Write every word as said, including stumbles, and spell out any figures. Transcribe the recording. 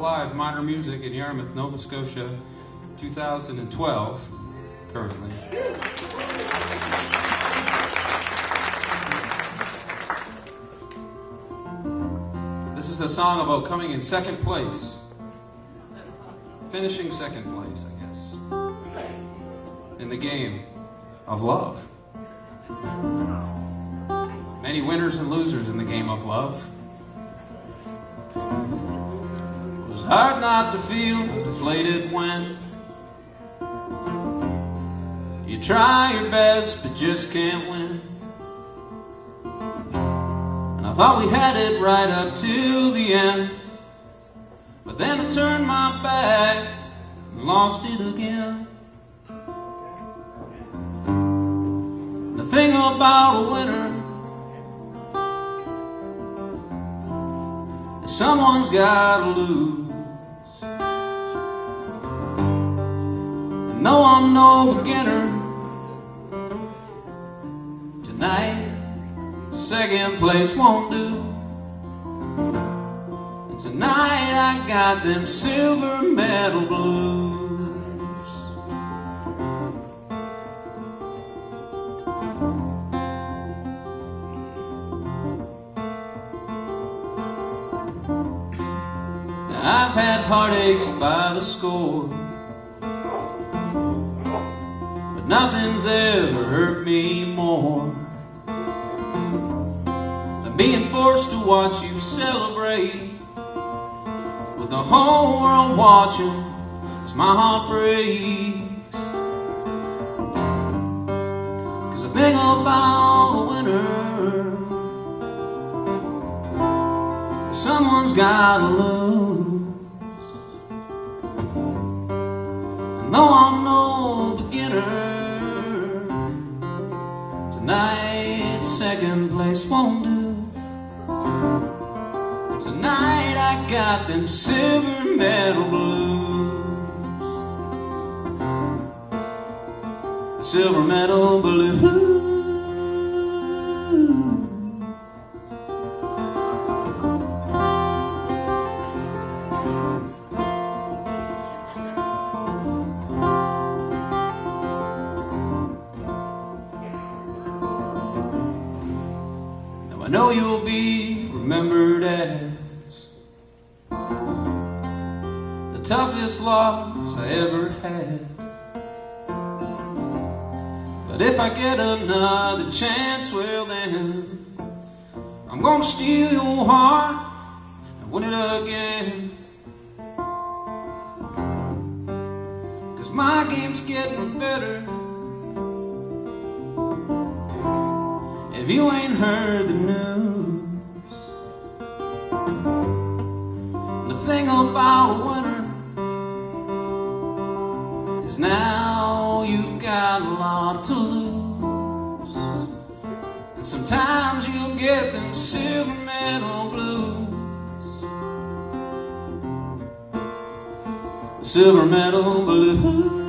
Live Minor Music in Yarmouth, Nova Scotia, two thousand twelve, currently. This is a song about coming in second place. Finishing second place, I guess. In the game of love. Many winners and losers in the game of love. It was hard not to feel deflated when you try your best but just can't win. And I thought we had it right up to the end, but then I turned my back and lost it again. The thing about a winner, someone's gotta lose. And though I'm no beginner, tonight second place won't do. And tonight I got them silver medal blues. I've had heartaches by the score, but nothing's ever hurt me more than being forced to watch you celebrate with the whole world watching as my heart breaks. 'Cause the thing about a winner, someone's gotta lose. And though I'm no beginner, tonight second place won't do. Tonight I got them silver medal blues. The silver medal blues. I know you'll be remembered as the toughest loss I ever had. But if I get another chance, well then I'm gonna steal your heart and win it again. 'Cause my game's getting better. If you ain't heard the news, the thing about a winner is now you've got a lot to lose. And sometimes you'll get them silver medal blues. Silver medal blues.